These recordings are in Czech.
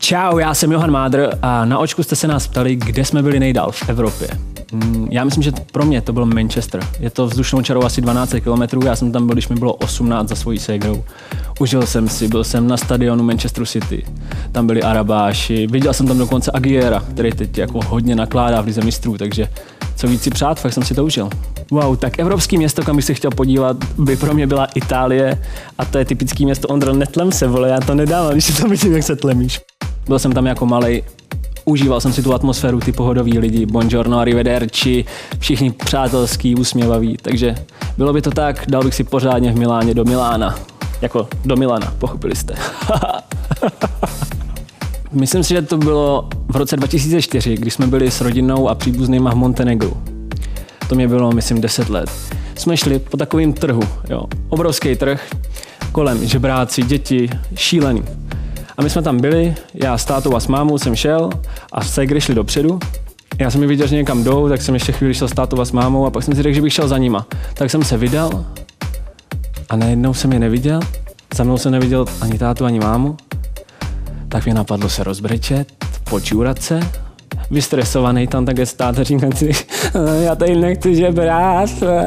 Čau, já jsem Johan Mádr a na očku jste se nás ptali, kde jsme byli nejdál v Evropě. Já myslím, že pro mě to byl Manchester. Je to vzdušnou čarou asi 12 km, já jsem tam byl, když mi bylo 18 za svojí ségrou. Užil jsem si, byl jsem na stadionu Manchesteru City. Tam byli Arabáši, viděl jsem tam dokonce Aguilera, který teď jako hodně nakládá v lize mistrů, takže co víc si přát, fakt jsem si to užil. Wow, tak evropský město, kam bych se chtěl podívat, by pro mě byla Itálie a to je typický město Ondro, netlem se, vole, já to nedávám, když si to myslím, jak se tlemíš. Byl jsem tam jako malej, užíval jsem si tu atmosféru, ty pohodoví lidi, buongiorno, arrivederci, všichni přátelský, usměvaví, takže bylo by to tak, dal bych si pořádně v Miláně do Milána, jako do Milana, pochopili jste. Myslím si, že to bylo v roce 2004, když jsme byli s rodinou a příbuznýma v Montenegru. To mě bylo, myslím, 10 let. Jsme šli po takovým trhu, jo, obrovský trh, kolem žebráci, děti, šílený. A my jsme tam byli, já s tátou a s mámou jsem šel a ségry šli dopředu. Já jsem je viděl, že někam jdou, tak jsem ještě chvíli šel s tátou a s mámou a pak jsem si řekl, že bych šel za nima. Tak jsem se vydal a najednou jsem je neviděl, za mnou jsem neviděl ani tátu, ani mámu. Tak mě napadlo se rozbrečet, počůrat se, vystresovaný tam také stát a říkat si, já tady nechci žebrat.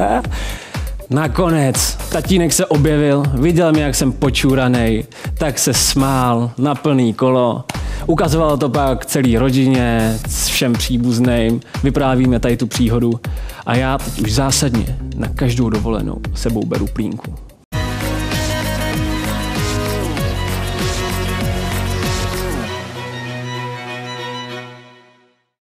Nakonec tatínek se objevil, viděl mě, jak jsem počůranej, tak se smál na plný kolo. Ukazoval to pak celý rodině, všem příbuzným, vyprávíme tady tu příhodu a já teď už zásadně na každou dovolenou sebou beru plínku.